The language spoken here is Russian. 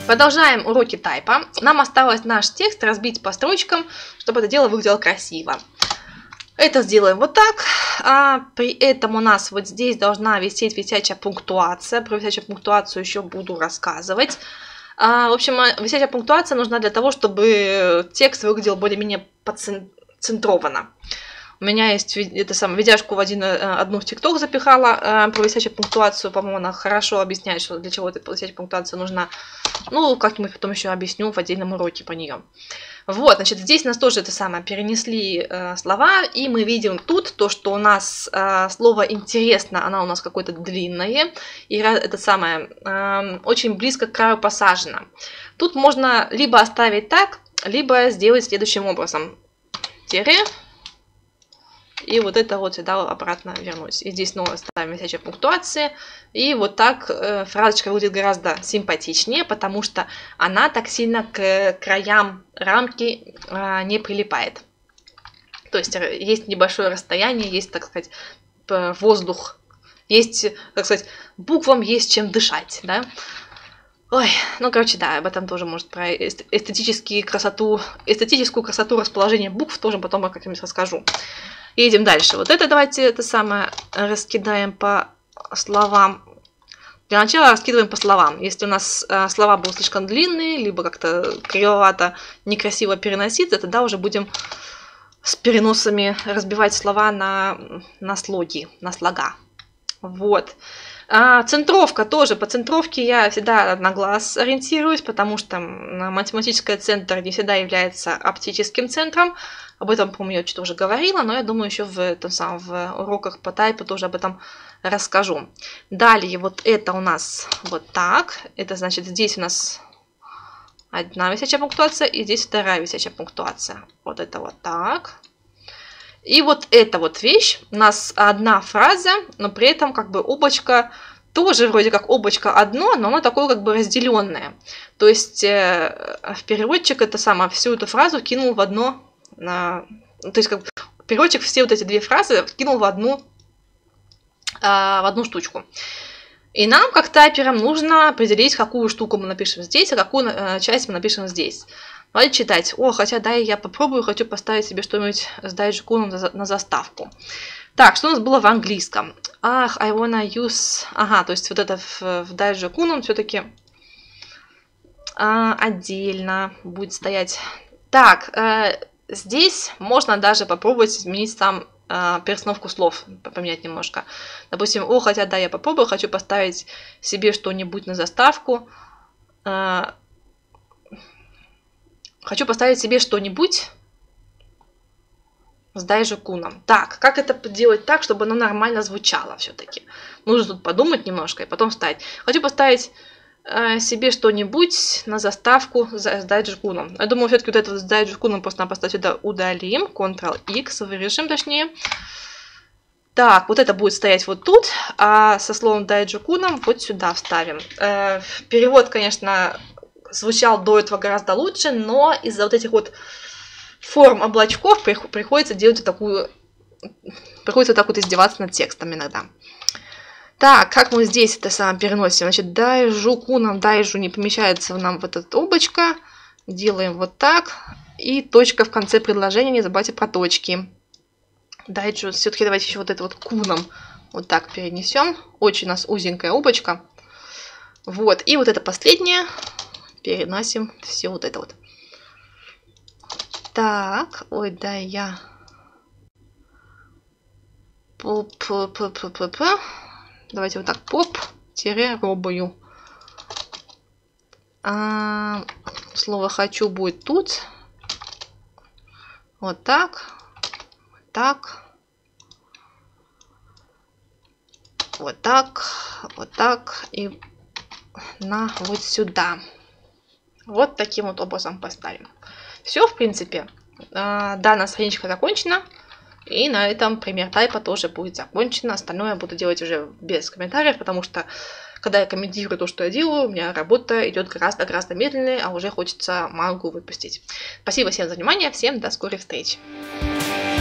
Продолжаем уроки тайпа. Нам осталось наш текст разбить по строчкам, чтобы это дело выглядело красиво. Это сделаем вот так. При этом у нас вот здесь должна висеть висячая пунктуация. Про висячую пунктуацию еще буду рассказывать. В общем, висячая пунктуация нужна для того, чтобы текст выглядел более-менее поцентрованно. У меня есть видяшку в одну в ТикТок запихала про висячую пунктуацию. По-моему, она хорошо объясняет, что для чего эта висячая пунктуация нужна. Ну, как-нибудь потом еще объясню в отдельном уроке по нее. Вот, значит, здесь у нас тоже перенесли слова, и мы видим тут то, что у нас слово «интересно», оно у нас какое-то длинное, и это очень близко к краю посажено. Тут можно либо оставить так, либо сделать следующим образом. Тире. И вот это вот сюда обратно вернуть. И здесь снова ставим висячие пунктуации. И вот так фразочка выглядит гораздо симпатичнее, потому что она так сильно к краям рамки не прилипает. То есть есть небольшое расстояние, есть, так сказать, воздух, есть, так сказать, буквам есть чем дышать, да? Ой, ну, короче, да, об этом тоже, может, про эстетическую красоту расположения букв тоже потом я как-нибудь расскажу. Едем дальше. Вот это давайте раскидаем по словам. Для начала раскидываем по словам. Если у нас слова будут слишком длинные, либо как-то кривовато, некрасиво переноситься, тогда уже будем с переносами разбивать слова на слоги, на слога. Вот. Центровка тоже. По центровке я всегда на глаз ориентируюсь, потому что математический центр не всегда является оптическим центром. Об этом, по-моему, я что-то уже говорила, но я думаю, еще в уроках по тайпу тоже об этом расскажу. Далее, вот это у нас вот так. Это значит, здесь у нас одна висячая пунктуация, и здесь вторая висячая пунктуация. Вот это вот так. И вот эта вот вещь, у нас одна фраза, но при этом как бы облачко, тоже вроде как облачко одно, но оно такое как бы разделенное. То есть переводчик всю эту фразу кинул в одно, то есть как бы переводчик все вот эти две фразы кинул в одну штучку. И нам, как тайперам, нужно определить, какую штуку мы напишем здесь, а какую часть мы напишем здесь. Давайте читать. Хотя да, я попробую, хочу поставить себе что-нибудь с дайджикуном на заставку. Так, что у нас было в английском? I wanna use... Ага, то есть вот это в дайджикуном все-таки отдельно будет стоять. Так, здесь можно даже попробовать изменить там перестановку слов, поменять немножко. Допустим, хотя да, я попробую, хочу поставить себе что-нибудь на заставку. Хочу поставить себе что-нибудь с дайджикуном. Так, как это делать так, чтобы оно нормально звучало все-таки? Нужно тут подумать немножко и потом вставить. Хочу поставить себе что-нибудь на заставку с дайджикуном. Я думаю, все-таки вот это вот с дайджикуном просто-напросто сюда удалим. Ctrl-X, вырежем точнее. Так, вот это будет стоять вот тут, а со словом дайджикуном вот сюда вставим. Перевод, конечно, звучал до этого гораздо лучше, но из-за вот этих вот форм облачков приходится так вот издеваться над текстом иногда. Так, как мы здесь это переносим? Значит, дайджу не помещается нам в это облачко. Делаем вот так. И точка в конце предложения, не забывайте про точки. Дайджу, все-таки давайте еще вот это вот куном вот так перенесем. Очень у нас узенькое облачко. Вот, и вот это последнее. Переносим все вот это вот. Так, я... Давайте вот так, поп-робую. Слово «хочу» будет тут. Вот так. Так. Вот так. Вот так. И вот сюда. Вот таким вот образом поставим. Все, в принципе. Данная страничка закончена. И на этом пример тайпа тоже будет закончен. Остальное я буду делать уже без комментариев, потому что, когда я комментирую то, что я делаю, у меня работа идет гораздо медленнее, а уже хочется мангу выпустить. Спасибо всем за внимание, всем до скорых встреч!